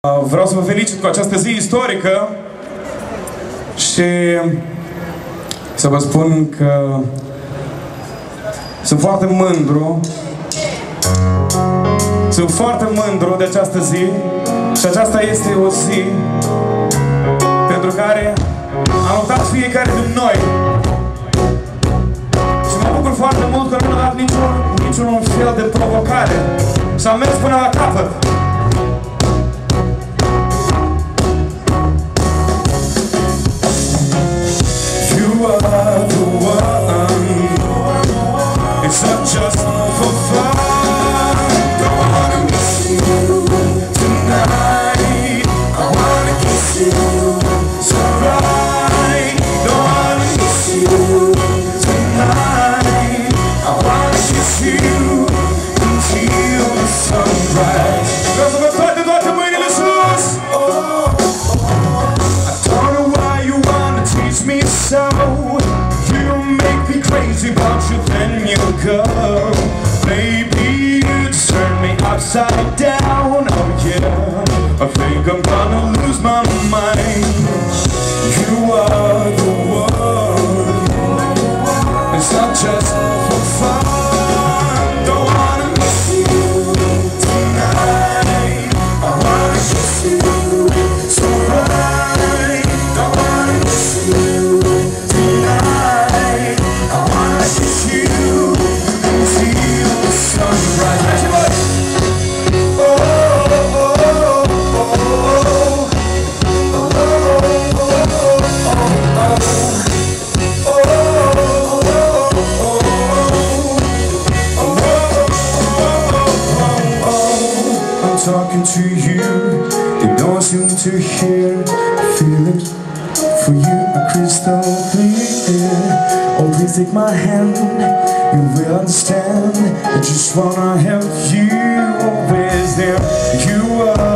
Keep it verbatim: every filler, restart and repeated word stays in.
Vreau să vă felicit cu această zi istorică și să vă spun că sunt foarte mândru Sunt foarte mândru de această zi și aceasta este o zi pentru care am luptat fiecare din noi și mă bucur foarte mult că nu am dat niciun, niciun fel de provocare și am mers până la capăt. You are the one. It's not just for fun. Don't wanna miss you tonight. I wanna kiss you so right. Don't wanna miss you tonight. I wanna kiss you until the sunrise. Vreau să vă toate, toate mâinile sus. I don't know why you wanna teach me so. You make me crazy about you, then you go. Maybe you turn me upside down. Oh yeah, I think I'm gonna lose my mind. You are the one. It's not just for fun. Don't wanna miss you tonight. I wanna kiss you so right. Don't wanna miss you tonight. I wanna kiss you until the sunrise. Oh, oh, oh, oh, oh. I'm talking to you, you don't seem to hear. Feel it for you, a crystal clear. Oh, please take my hand, you will understand. I just wanna help you, always there. You are